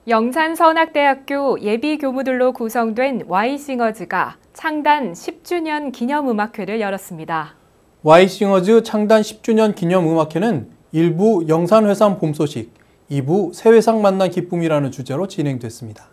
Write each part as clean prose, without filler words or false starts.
영산선악대학교 예비교무들로 구성된 Y싱어즈가 창단 10주년 기념음악회를 열었습니다. Y싱어즈 창단 10주년 기념음악회는 1부 영산회상 봄 소식, 2부 새회상 만난 기쁨이라는 주제로 진행됐습니다.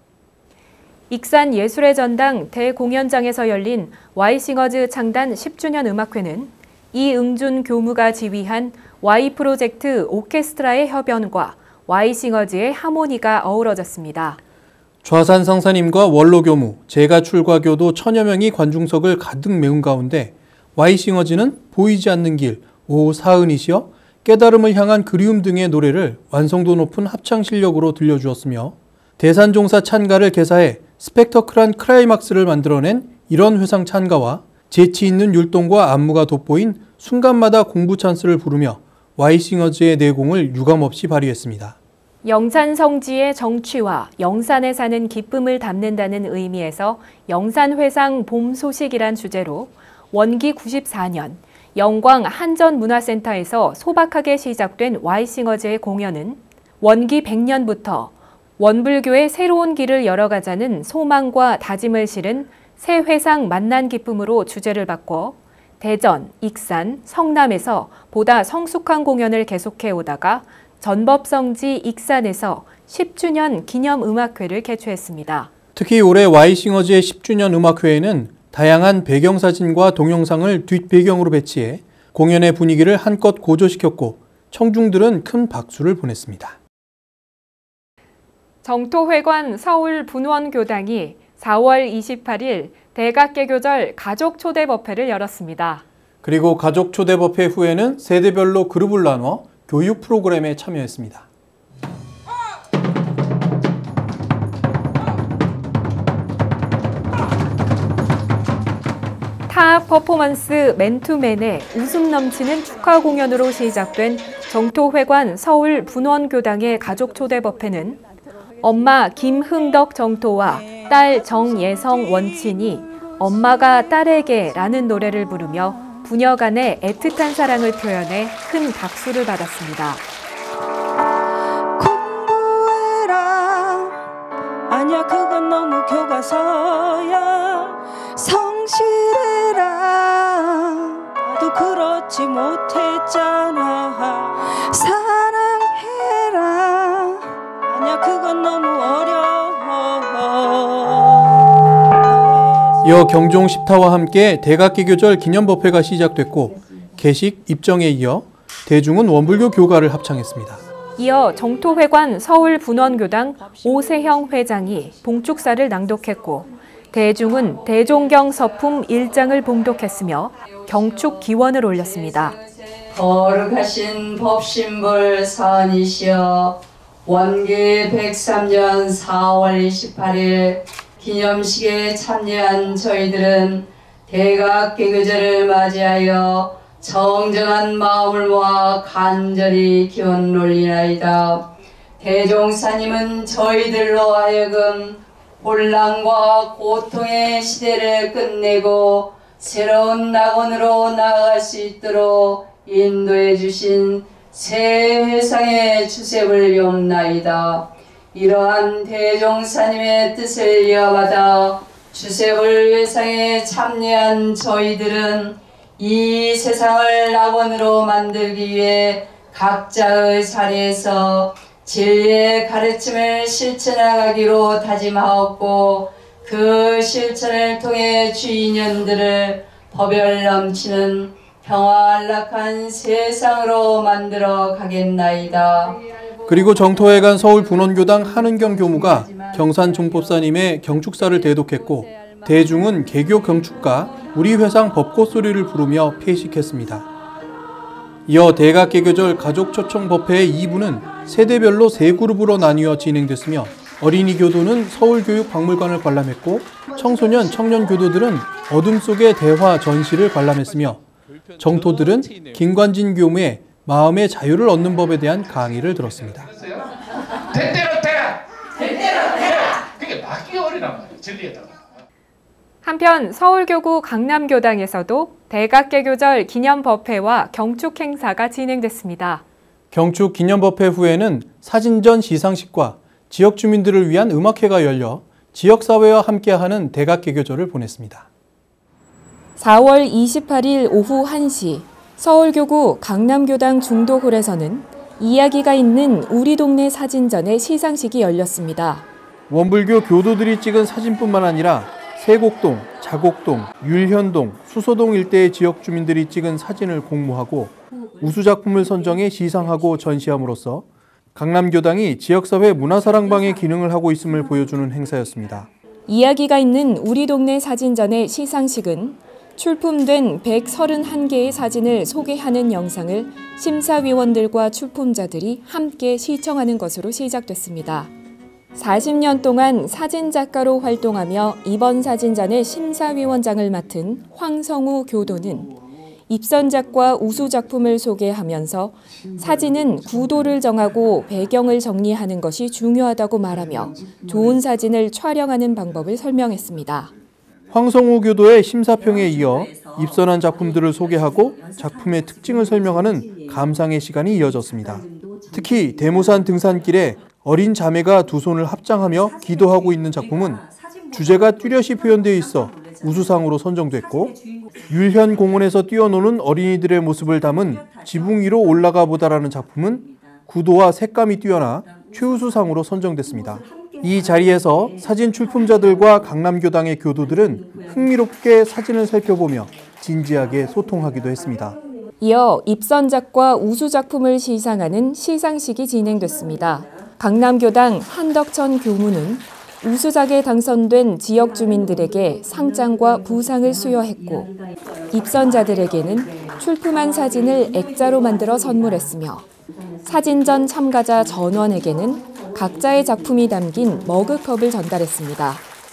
익산 예술의 전당 대공연장에서 열린 Y싱어즈 창단 10주년 음악회는 이응준 교무가 지휘한 Y프로젝트 오케스트라의 협연과 Y싱어즈의 하모니가 어우러졌습니다. 좌산 성사님과 원로교무, 제가출가교도 천여 명이 관중석을 가득 메운 가운데 Y싱어즈는 보이지 않는 길, 오 사은이시여, 깨달음을 향한 그리움 등의 노래를 완성도 높은 합창 실력으로 들려주었으며 대산종사 찬가를 개사해 스펙터클한 클라이막스를 만들어낸 이런 회상 찬가와 재치 있는 율동과 안무가 돋보인 순간마다 공부 찬스를 부르며 Y싱어즈의 내공을 유감없이 발휘했습니다. 영산 성지의 정취와 영산에 사는 기쁨을 담는다는 의미에서 영산회상 봄 소식이란 주제로 원기 94년 영광 한전문화센터에서 소박하게 시작된 Y싱어즈의 공연은 원기 100년부터 원불교의 새로운 길을 열어가자는 소망과 다짐을 실은 새 회상 만난 기쁨으로 주제를 바꿔 대전, 익산, 성남에서 보다 성숙한 공연을 계속해 오다가 전법성지 익산에서 10주년 기념음악회를 개최했습니다. 특히 올해 Y싱어즈의 10주년 음악회에는 다양한 배경사진과 동영상을 뒷배경으로 배치해 공연의 분위기를 한껏 고조시켰고 청중들은 큰 박수를 보냈습니다. 정토회관 서울분원교당이 4월 28일 대각개교절 가족초대법회를 열었습니다. 그리고 가족초대법회 후에는 세대별로 그룹을 나눠 교육 프로그램에 참여했습니다. 타악 퍼포먼스 맨투맨의 웃음 넘치는 축하 공연으로 시작된 정토회관 서울분원교당의 가족초대법회는 엄마 김흥덕 정토와 딸 정예성 원친이 엄마가 딸에게 라는 노래를 부르며 부녀 간의 애틋한 사랑을 표현해 큰 박수를 받았습니다. 공부해라 아니야 그건 너무 교과서야 성실해라 나도 그렇지 못했잖아 사랑해라 아니야 그건 너무 어려워 이어 경종 10타와 함께 대각개교절 기념법회가 시작됐고 개식, 입정에 이어 대중은 원불교 교가를 합창했습니다. 이어 정토회관 서울분원교당 오세형 회장이 봉축사를 낭독했고 대중은 대종경 서품 1장을 봉독했으며 경축 기원을 올렸습니다. 거룩하신 법신불 사은이시여 원기 103년 4월 28일 기념식에 참여한 저희들은 대각개교절을 맞이하여 정정한 마음을 모아 간절히 기원 올리나이다. 대종사님은 저희들로 하여금 혼란과 고통의 시대를 끝내고 새로운 낙원으로 나아갈 수 있도록 인도해 주신 새 회상의 주셉을 용나이다. 이러한 대종사님의 뜻을 이어받아 주셉을 회상에 참여한 저희들은 이 세상을 낙원으로 만들기 위해 각자의 자리에서 진리의 가르침을 실천하기로 다짐하였고 그 실천을 통해 주인연들을 법열 넘치는 평화 안락한 세상으로 만들어 가겠나이다. 그리고 정토회관 서울분원교당 한은경 교무가 경산종법사님의 경축사를 대독했고 대중은 개교 경축가 우리회상 법꽃소리를 부르며 폐식했습니다. 이어 대각개교절 가족초청법회의 2부는 세대별로 3그룹으로 나뉘어 진행됐으며 어린이 교도는 서울교육박물관을 관람했고 청소년, 청년 교도들은 어둠 속의 대화 전시를 관람했으며 정토들은 김관진 교무의 마음의 자유를 얻는 법에 대한 강의를 들었습니다. 대대로 대라! 대대로 대라! 그게 막기 어리란 말이에요. 진리에다가. 한편 서울교구 강남교당에서도 대각개교절 기념법회와 경축 행사가 진행됐습니다. 경축 기념법회 후에는 사진전 시상식과 지역 주민들을 위한 음악회가 열려 지역사회와 함께하는 대각개교절을 보냈습니다. 4월 28일 오후 1시 서울교구 강남교당 중도홀에서는 이야기가 있는 우리 동네 사진전의 시상식이 열렸습니다. 원불교 교도들이 찍은 사진뿐만 아니라 세곡동, 자곡동, 율현동, 수서동 일대의 지역 주민들이 찍은 사진을 공모하고 우수작품을 선정해 시상하고 전시함으로써 강남교당이 지역사회 문화사랑방의 기능을 하고 있음을 보여주는 행사였습니다. 이야기가 있는 우리 동네 사진전의 시상식은 출품된 131개의 사진을 소개하는 영상을 심사위원들과 출품자들이 함께 시청하는 것으로 시작됐습니다. 40년 동안 사진작가로 활동하며 이번 사진전의 심사위원장을 맡은 황성우 교도는 입선작과 우수작품을 소개하면서 사진은 구도를 정하고 배경을 정리하는 것이 중요하다고 말하며 좋은 사진을 촬영하는 방법을 설명했습니다. 황성우 교도의 심사평에 이어 입선한 작품들을 소개하고 작품의 특징을 설명하는 감상의 시간이 이어졌습니다. 특히 대모산 등산길에 어린 자매가 두 손을 합장하며 기도하고 있는 작품은 주제가 뚜렷이 표현되어 있어 우수상으로 선정됐고, 율현 공원에서 뛰어노는 어린이들의 모습을 담은 지붕 위로 올라가 보다라는 작품은 구도와 색감이 뛰어나 최우수상으로 선정됐습니다. 이 자리에서 사진 출품자들과 강남교당의 교도들은 흥미롭게 사진을 살펴보며 진지하게 소통하기도 했습니다. 이어 입선작과 우수작품을 시상하는 시상식이 진행됐습니다. 강남교당 한덕천 교무는 우수작에 당선된 지역 주민들에게 상장과 부상을 수여했고, 입선자들에게는 출품한 사진을 액자로 만들어 선물했으며 사진전 참가자 전원에게는 각자의 작품이 담긴 머그컵을 전달했습니다.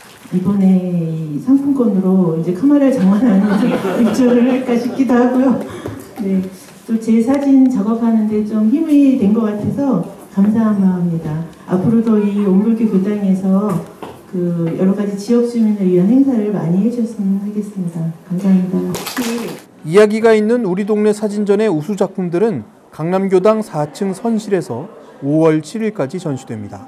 이번에 상품권으로 이제 카메라를 장만하는 일조를 할까 싶기도 하고요. 네, 또 제 사진 작업하는데 좀 힘이 된 것 같아서 감사한 마음입니다. 앞으로도 이 원불교 교당에서 여러 가지 지역 주민을 위한 행사를 많이 해주셨으면 하겠습니다. 감사합니다. 이야기가 있는 우리 동네 사진전의 우수 작품들은 강남교당 4층 선실에서 5월 7일까지 전시됩니다.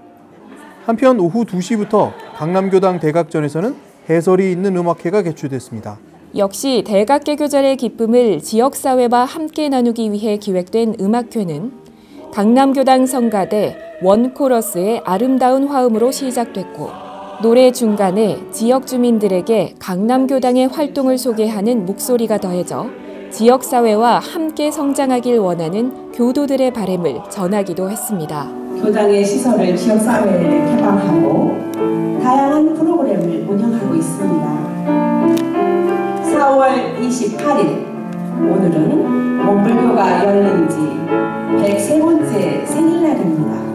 한편 오후 2시부터 강남교당 대각전에서는 해설이 있는 음악회가 개최됐습니다. 역시 대각개교절의 기쁨을 지역사회와 함께 나누기 위해 기획된 음악회는 강남교당 성가대 원코러스의 아름다운 화음으로 시작됐고, 노래 중간에 지역 주민들에게 강남교당의 활동을 소개하는 목소리가 더해져 지역사회와 함께 성장하길 원하는 교도들의 바람을 전하기도 했습니다. 교당의 시설을 지역사회에 개방하고 다양한 프로그램을 운영하고 있습니다. 4월 28일 오늘은 원불교가 열린 지 103번째 생일날입니다.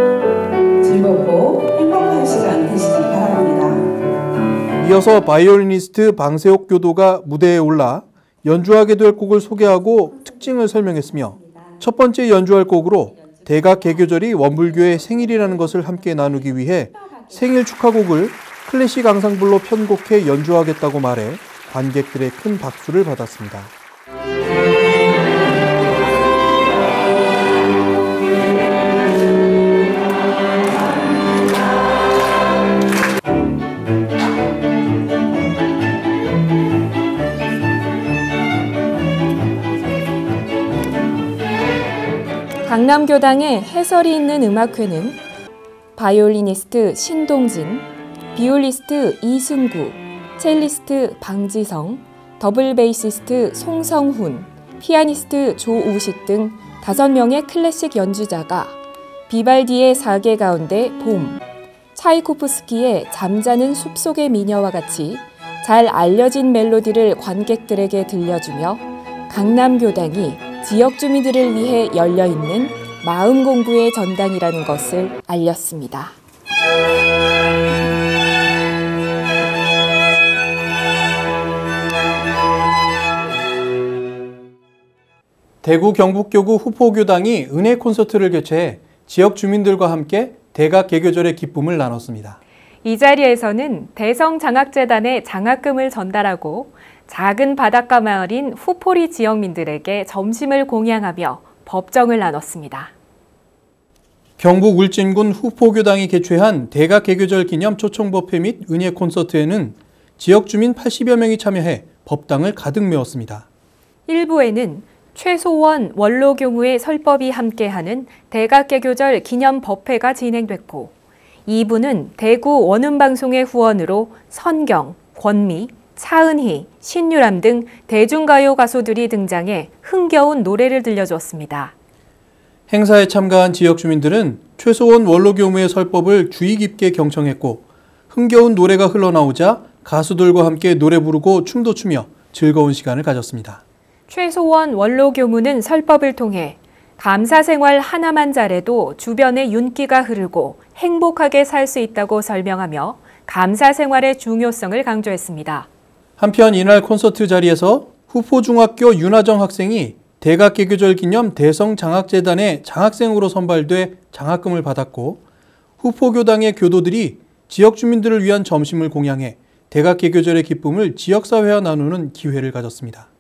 즐겁고 행복한 시간 되시기 바랍니다. 이어서 바이올리니스트 방세옥 교도가 무대에 올라 연주하게 될 곡을 소개하고 특징을 설명했으며, 첫 번째 연주할 곡으로 대각개교절이 원불교의 생일이라는 것을 함께 나누기 위해 생일 축하곡을 클래식 앙상블로 편곡해 연주하겠다고 말해 관객들의 큰 박수를 받았습니다. 강남교당의 해설이 있는 음악회는 바이올리니스트 신동진, 비올리스트 이승구, 첼리스트 방지성, 더블 베이시스트 송성훈, 피아니스트 조우식 등 5명의 클래식 연주자가 비발디의 4개 가운데 봄, 차이코프스키의 잠자는 숲속의 미녀와 같이 잘 알려진 멜로디를 관객들에게 들려주며 강남교당이 지역 주민들을 위해 열려있는 마음 공부의 전당이라는 것을 알렸습니다. 대구 경북교구 후포교당이 은혜 콘서트를 개최해 지역 주민들과 함께 대각개교절의 기쁨을 나눴습니다. 이 자리에서는 대성장학재단에 장학금을 전달하고 작은 바닷가 마을인 후포리 지역민들에게 점심을 공양하며 법정을 나눴습니다. 경북 울진군 후포교당이 개최한 대각개교절 기념 초청법회 및 은예 콘서트에는 지역 주민 80여 명이 참여해 법당을 가득 메웠습니다. 1부에는 최소원 원로교무의 설법이 함께하는 대각개교절 기념 법회가 진행됐고 2부는 대구 원음방송의 후원으로 선경, 권미, 차은희, 신유람 등 대중가요 가수들이 등장해 흥겨운 노래를 들려주었습니다. 행사에 참가한 지역 주민들은 최소원 원로교무의 설법을 주의 깊게 경청했고 흥겨운 노래가 흘러나오자 가수들과 함께 노래 부르고 춤도 추며 즐거운 시간을 가졌습니다. 최소원 원로교무는 설법을 통해 감사 생활 하나만 잘해도 주변에 윤기가 흐르고 행복하게 살 수 있다고 설명하며 감사 생활의 중요성을 강조했습니다. 한편 이날 콘서트 자리에서 후포중학교 윤하정 학생이 대각개교절 기념 대성장학재단의 장학생으로 선발돼 장학금을 받았고 후포교당의 교도들이 지역 주민들을 위한 점심을 공양해 대각개교절의 기쁨을 지역사회와 나누는 기회를 가졌습니다.